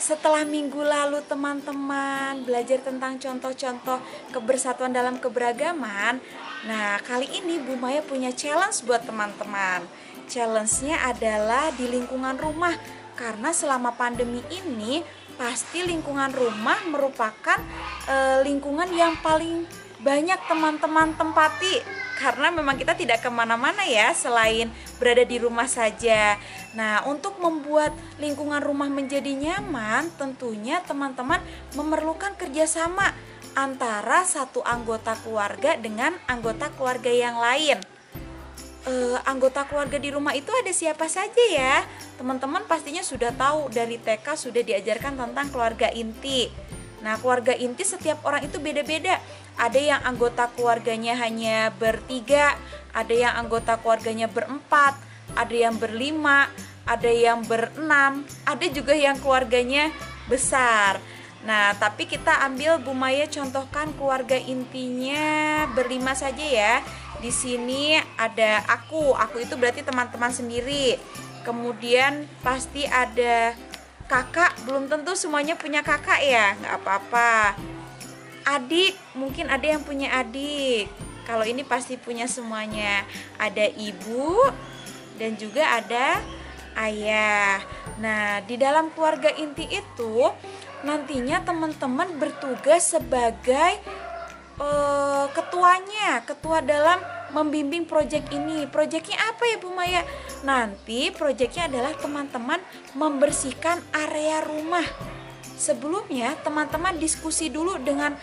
Setelah minggu lalu teman-teman belajar tentang contoh-contoh kebersatuan dalam keberagaman, nah kali ini Bu Maya punya challenge buat teman-teman. Challenge-nya adalah di lingkungan rumah, karena selama pandemi ini pasti lingkungan rumah merupakan lingkungan yang paling banyak teman-teman tempati, karena memang kita tidak kemana-mana ya selain berada di rumah saja. Nah, untuk membuat lingkungan rumah menjadi nyaman, tentunya teman-teman memerlukan kerjasama antara satu anggota keluarga dengan anggota keluarga yang lain. Anggota keluarga di rumah itu ada siapa saja ya? Teman-teman pastinya sudah tahu, dari TK sudah diajarkan tentang keluarga inti. Nah, keluarga inti setiap orang itu beda-beda. Ada yang anggota keluarganya hanya bertiga, ada yang anggota keluarganya berempat, ada yang berlima, ada yang berenam, ada juga yang keluarganya besar. Nah, tapi kita ambil Bu Maya contohkan keluarga intinya berlima saja ya. Di sini ada aku itu berarti teman-teman sendiri. Kemudian pasti ada kakak, belum tentu semuanya punya kakak ya, nggak apa-apa. Adik, mungkin ada yang punya adik. Kalau ini pasti punya semuanya. Ada ibu dan juga ada ayah. Nah, di dalam keluarga inti itu nantinya teman-teman bertugas sebagai ketua dalam membimbing proyek ini. Proyeknya apa ya Bu Maya? Nanti proyeknya adalah teman-teman membersihkan area rumah. Sebelumnya teman-teman diskusi dulu dengan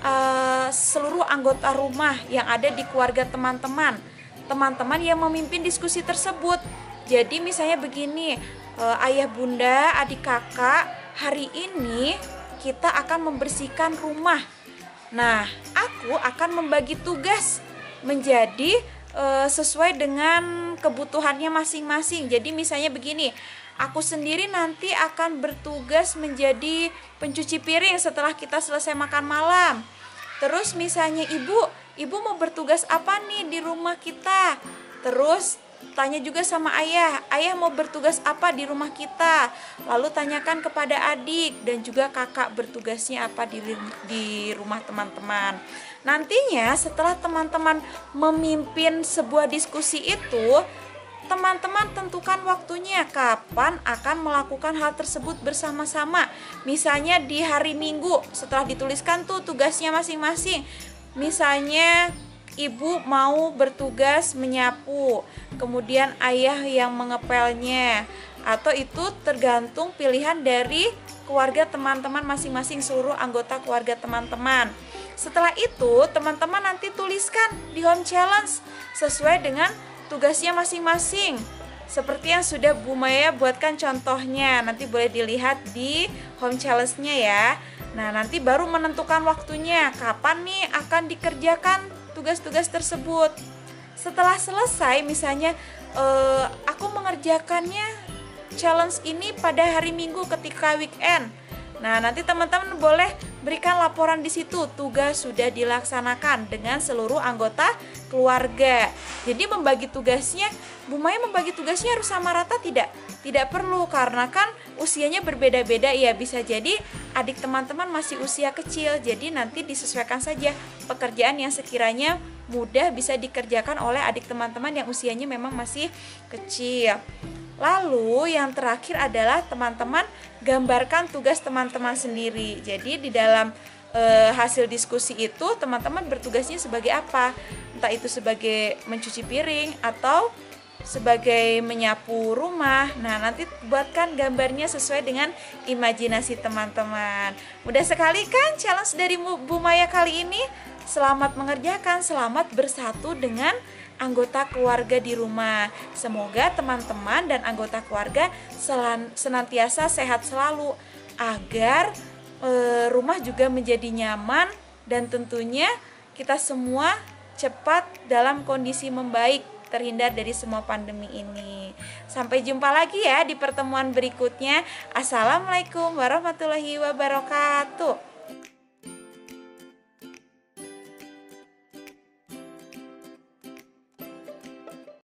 seluruh anggota rumah yang ada di keluarga teman-teman. Teman-teman yang memimpin diskusi tersebut. Jadi misalnya begini, ayah bunda, adik kakak, hari ini kita akan membersihkan rumah. Nah, aku akan membagi tugas menjadi sesuai dengan kebutuhannya masing-masing. Jadi misalnya begini, aku sendiri nanti akan bertugas menjadi pencuci piring setelah kita selesai makan malam. Terus misalnya ibu mau bertugas apa nih di rumah kita? Terus tanya juga sama ayah mau bertugas apa di rumah kita? Lalu tanyakan kepada adik dan juga kakak bertugasnya apa di rumah teman-teman. Nantinya setelah teman-teman memimpin sebuah diskusi itu, teman-teman tentukan waktunya kapan akan melakukan hal tersebut bersama-sama. Misalnya di hari Minggu, setelah dituliskan tuh tugasnya masing-masing. Misalnya ibu mau bertugas menyapu, kemudian ayah yang mengepelnya, atau itu tergantung pilihan dari keluarga teman-teman masing-masing, seluruh anggota keluarga teman-teman. Setelah itu teman-teman nanti tuliskan di home challenge sesuai dengan tugasnya masing-masing, seperti yang sudah Bu Maya buatkan contohnya. Nanti boleh dilihat di home challenge-nya ya. Nah, nanti baru menentukan waktunya kapan nih akan dikerjakan tugas-tugas tersebut. Setelah selesai, misalnya aku mengerjakannya challenge ini pada hari Minggu ketika weekend. Nah, nanti teman-teman boleh berikan laporan di situ, tugas sudah dilaksanakan dengan seluruh anggota keluarga. Jadi membagi tugasnya, Bu Maya membagi tugasnya harus sama rata tidak? Tidak perlu, karena kan usianya berbeda-beda ya. Bisa jadi adik teman-teman masih usia kecil, jadi nanti disesuaikan saja pekerjaan yang sekiranya mudah bisa dikerjakan oleh adik teman-teman yang usianya memang masih kecil. Lalu yang terakhir adalah teman-teman gambarkan tugas teman-teman sendiri. Jadi di dalam hasil diskusi itu teman-teman bertugasnya sebagai apa? Entah itu sebagai mencuci piring atau sebagai menyapu rumah. Nah, nanti buatkan gambarnya sesuai dengan imajinasi teman-teman. Mudah sekali kan challenge dari Bu Maya kali ini? Selamat mengerjakan, selamat bersatu dengan anggota keluarga di rumah. Semoga teman-teman dan anggota keluarga senantiasa sehat selalu, agar rumah juga menjadi nyaman, dan tentunya kita semua cepat dalam kondisi membaik, terhindar dari semua pandemi ini. Sampai jumpa lagi ya di pertemuan berikutnya. Assalamualaikum warahmatullahi wabarakatuh.